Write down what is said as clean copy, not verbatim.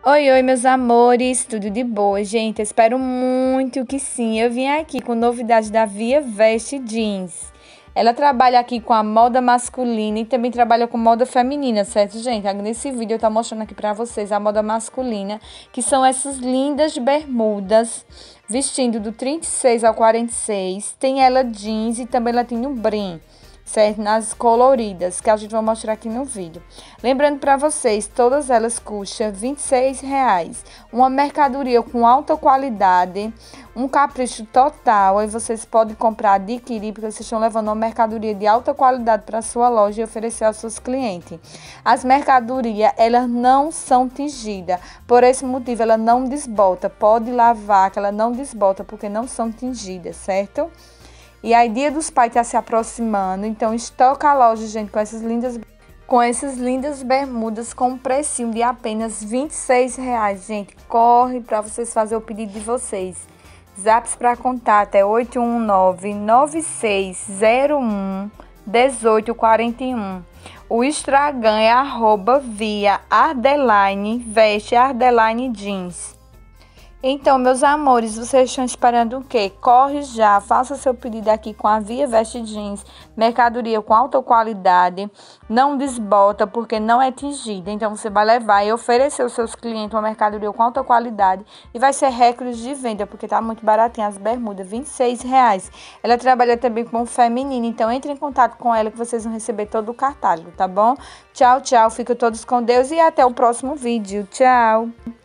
Oi, oi, meus amores, tudo de boa, gente? Eu espero muito que sim. Eu vim aqui com novidade da Via Veste Jeans. Ela trabalha aqui com a moda masculina e também trabalha com moda feminina, certo, gente? Nesse vídeo eu tô mostrando aqui pra vocês a moda masculina, que são essas lindas bermudas, vestindo do 36 ao 46. Tem ela jeans e também ela tem o brim, certo? Nas coloridas, que a gente vai mostrar aqui no vídeo. Lembrando para vocês, todas elas custam R$ 26. Uma mercadoria com alta qualidade, um capricho total. Aí vocês podem comprar, adquirir, porque vocês estão levando uma mercadoria de alta qualidade para sua loja e oferecer aos seus clientes. As mercadorias, elas não são tingidas. Por esse motivo, ela não desbota. Pode lavar, que ela não desbota, porque não são tingidas, certo? E aí, Dia dos Pais está se aproximando, então estoca a loja, gente, com essas lindas bermudas com um precinho de apenas R$ 26, gente. Corre para vocês fazerem o pedido de vocês. Zaps para contato é 819-9601-1841. O Instagram é @via_veste_jeans. Então, meus amores, vocês estão esperando o quê? Corre já, faça seu pedido aqui com a Via Veste Jeans, mercadoria com alta qualidade, não desbota porque não é tingida. Então, você vai levar e oferecer aos seus clientes uma mercadoria com alta qualidade e vai ser recorde de venda, porque tá muito baratinho as bermudas, R$ 26. Ela trabalha também com o feminino, então entre em contato com ela que vocês vão receber todo o catálogo, tá bom? Tchau, tchau, fiquem todos com Deus e até o próximo vídeo. Tchau!